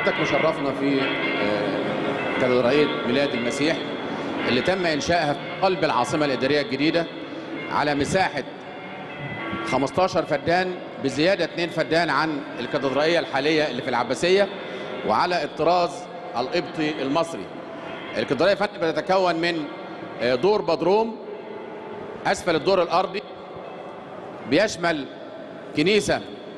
سيادتك مشرفنا في كاتدرائية ميلاد المسيح اللي تم إنشائها في قلب العاصمة الإدارية الجديدة على مساحة 15 فدان بزيادة 2 فدان عن الكاتدرائية الحالية اللي في العباسية وعلى الطراز القبطي المصري. الكاتدرائية فندم بتتكون من دور بدروم أسفل الدور الأرضي، بيشمل كنيسة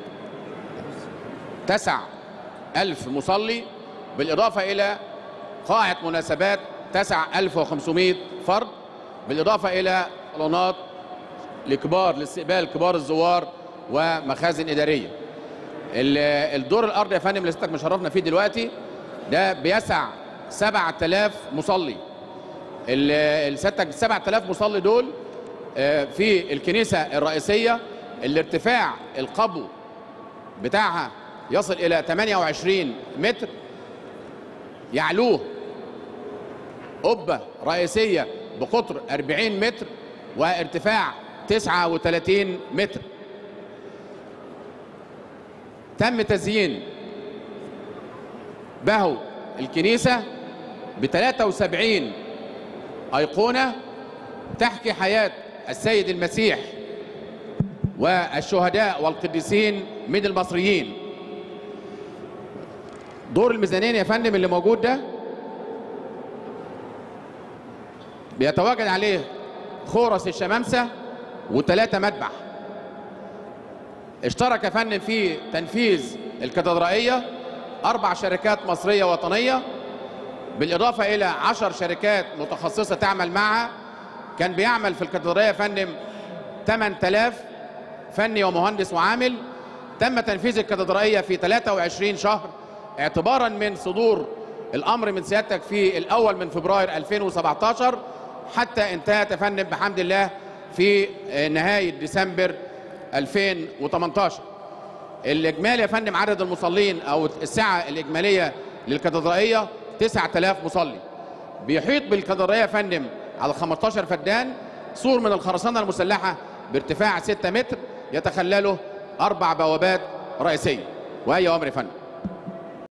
تسع 1000 مصلي، بالإضافة إلى قاعة مناسبات تسع 1500 فرد، بالإضافة إلى صالونات لاستقبال كبار الزوار ومخازن إدارية. الدور الأرضي يا فندم اللي سيادتك مشرفنا فيه دلوقتي ده بيسع 7000 مصلي. سيادتك 7000 مصلي دول في الكنيسة الرئيسية اللي ارتفاع القبو بتاعها يصل إلى 28 متر، يعلوه قبة رئيسية بقطر 40 متر وارتفاع 39 متر. تم تزيين بهو الكنيسة ب 73 أيقونة تحكي حياة السيد المسيح والشهداء والقديسين من المصريين. دور الميزانين يا فندم اللي موجود ده بيتواجد عليه خورس الشمامسة و3 مذبح. اشترك يا فندم في تنفيذ الكاتدرائية 4 شركات مصرية وطنية، بالإضافة إلى 10 شركات متخصصة تعمل معها. كان بيعمل في الكاتدرائية يا فندم 8000 فني ومهندس وعامل. تم تنفيذ الكاتدرائية في 23 شهر اعتبارا من صدور الأمر من سيادتك في الأول من فبراير 2017 حتى انتهت يا فندم بحمد الله في نهاية ديسمبر 2018. الإجمالي يا فندم عدد المصلين أو السعة الإجمالية للكاتدرائية 9000 مصلي. بيحيط بالكاتدرائية يا فندم على 15 فدان سور من الخرسانة المسلحة بارتفاع 6 متر يتخلله 4 بوابات رئيسية. وهي أمر يا فندم.